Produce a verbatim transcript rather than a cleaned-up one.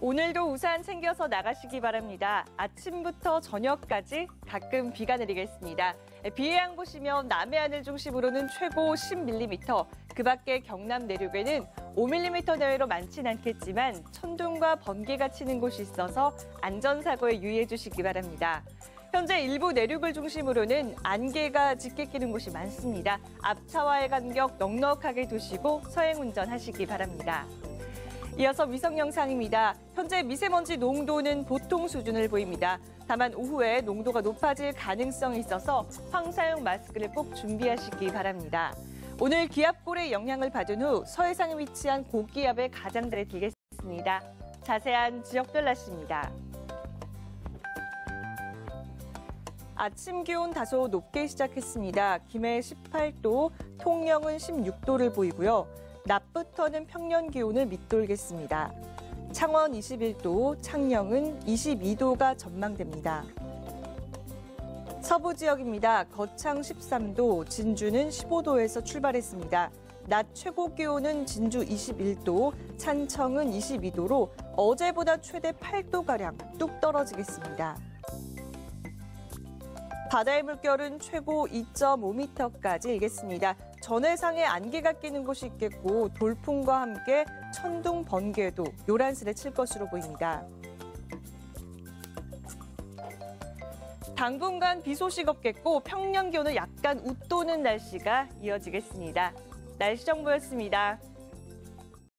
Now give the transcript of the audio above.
오늘도 우산 챙겨서 나가시기 바랍니다. 아침부터 저녁까지 가끔 비가 내리겠습니다. 비의 양 보시면 남해안을 중심으로는 최고 십 밀리미터, 그 밖에 경남 내륙에는 오 밀리미터 내외로 많진 않겠지만 천둥과 번개가 치는 곳이 있어서 안전사고에 유의해 주시기 바랍니다. 현재 일부 내륙을 중심으로는 안개가 짙게 끼는 곳이 많습니다. 앞차와의 간격 넉넉하게 두시고 서행 운전하시기 바랍니다. 이어서 위성 영상입니다. 현재 미세먼지 농도는 보통 수준을 보입니다. 다만 오후에 농도가 높아질 가능성이 있어서 황사용 마스크를 꼭 준비하시기 바랍니다. 오늘 기압골의 영향을 받은 후 서해상에 위치한 고기압의 가장자리에 들겠습니다. 자세한 지역별 날씨입니다. 아침 기온 다소 높게 시작했습니다. 김해 십팔 도, 통영은 십육 도를 보이고요. 낮부터는 평년 기온을 밑돌겠습니다. 창원 이십일 도, 창녕은 이십이 도가 전망됩니다. 서부 지역입니다. 거창 십삼 도, 진주는 십오 도에서 출발했습니다. 낮 최고 기온은 진주 이십일 도, 찬청은 이십이 도로 어제보다 최대 팔 도가량 뚝 떨어지겠습니다. 바다의 물결은 최고 이 점 오 미터까지 일겠습니다. 전해상에 안개가 끼는 곳이 있겠고 돌풍과 함께 천둥, 번개도 요란스레 칠 것으로 보입니다. 당분간 비 소식 없겠고 평년 기온은 약간 웃도는 날씨가 이어지겠습니다. 날씨 정보였습니다.